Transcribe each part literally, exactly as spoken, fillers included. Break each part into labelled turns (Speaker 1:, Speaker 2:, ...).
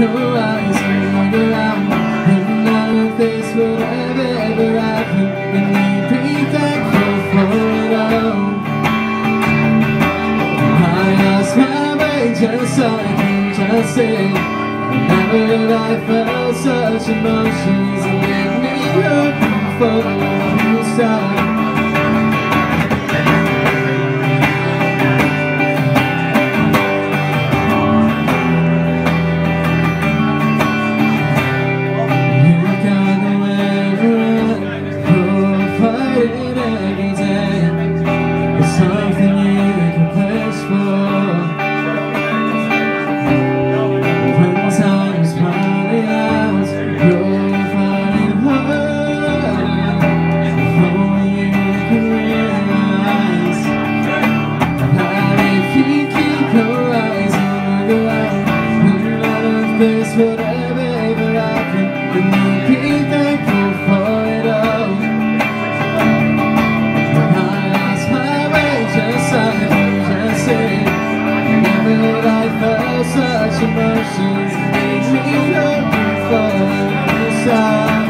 Speaker 1: your eyes and look around, and none of this would ever, ever happen, and you'd be thankful for it all. I lost my way just like you just said. Never have I felt such emotions that made me open for the new start. This would ever, ever happen, and you'd be thankful for it all. I lost my way just like you just said. Never had I felt such emotions that made me hoping for the start.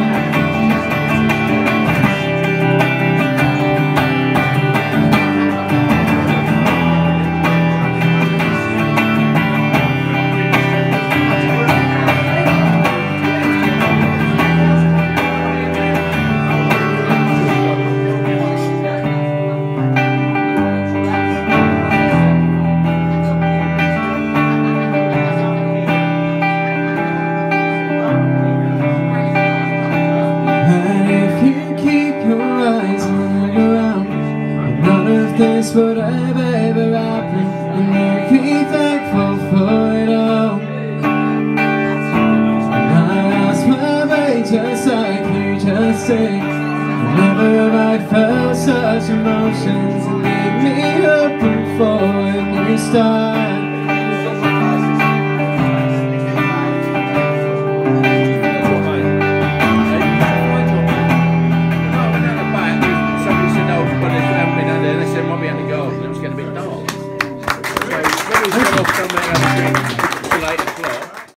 Speaker 1: This would ever, ever happen, and you'd be thankful for it all. I lost my way just like you just said. Never have I felt such emotions that made me open for a new start.